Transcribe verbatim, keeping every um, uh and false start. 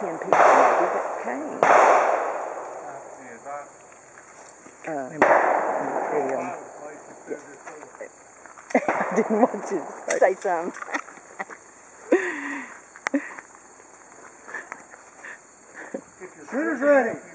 ten people maybe that came. Uh, the, um, I didn't want you to say something. Shooter's ready.